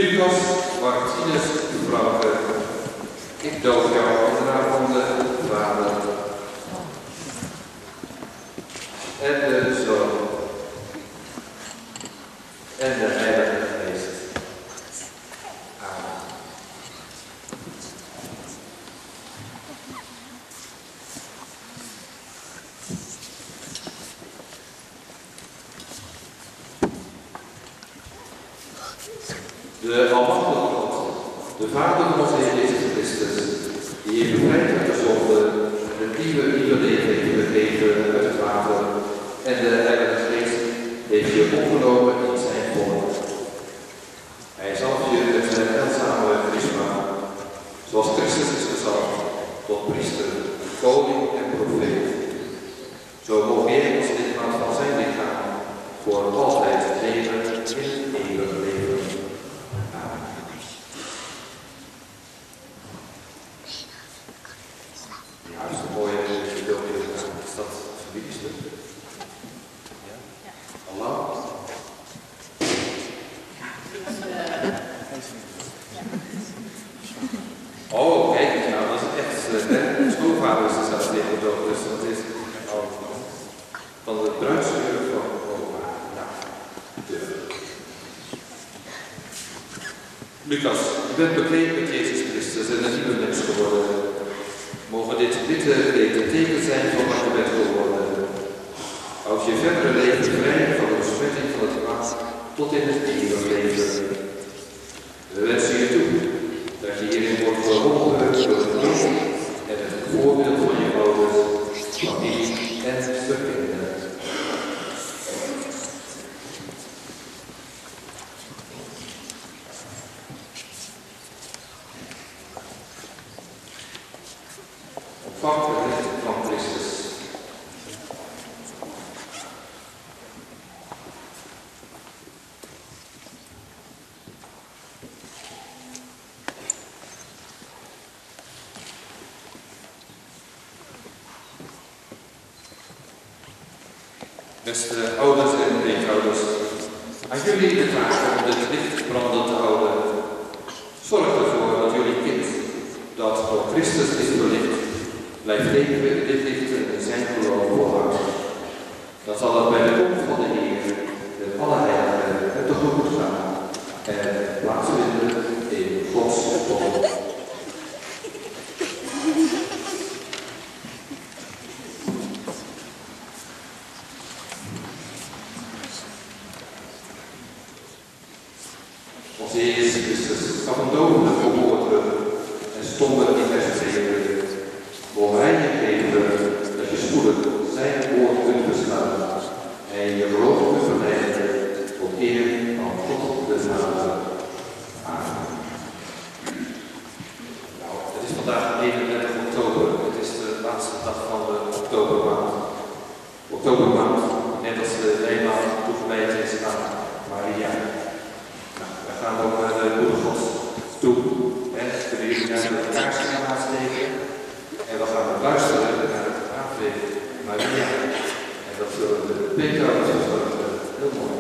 Lucas, Martinus, Franke, ik doop jou in de naam van de Vader en de Zoon en de Heilige Geest. Amen. De Almachtige God, de Vader van onze Heer Jezus Christus, die heeft bevrijd uit de zonde, de nieuwe leven heeft gegeven uit het water en de Heilige Geest heeft je opgenomen in zijn volk. Hij zalft je met zijn heilzame charisma, zoals Christus is gezalfd tot priester, koning en profeet. Zo mogen jij als lidmaat van zijn lichaam voor altijd leven in eeuwig leven. Ja, dat is een mooie beeldje. Is dat familiestuk? Ja? Allah? Oh, kijk eens nou, dat is echt. Mijn schoonvader is er zelfs tegen zo, dus dat is van de bruidsgeur van oma. Ja. Lucas, je bent bekleed met Jezus Christus en een nieuwe mens geworden. Mogen dit witte kleed een teken zijn van wat je bent geworden. Houd je verdere leven vrij van de besmetting van het kwaad tot in het eeuwige leven. We wensen je toe dat je hierin wordt verholpen door het geloof en het voorbeeld van je ouders, familie en bekenden. Ontvang het licht van Christus. Beste ouders en pleegouders, aan jullie de taak om dit licht brandend te houden. Zorg ervoor dat jullie kind, dat door Christus is verlicht, blijft leven dit licht in zijn geloof volhouden. Dan zal het bij de komst van de Heer, de alle heiligen, het tegemoet gaan en plaatsvinden in Gods volk. Onze Heer Jezus Christus gaf een dovende geboorte en stonden in verspreken. Mogen wij je geven dat je spoedig zijn woord kunt verstaan en je geloof kunt verleiden tot eer van God de Vader. Amen. Nou, het is vandaag 31 oktober. Het is de laatste dag van de oktobermaand. Oktobermaand, net als de Nederland toegewijd is aan Maria. We gaan ook naar de Moeder God toe. Kunnen jullie naar de kaarsjes aansteken? En we gaan luisteren naar het Ave Maria. En dat zullen de Peter heel mooi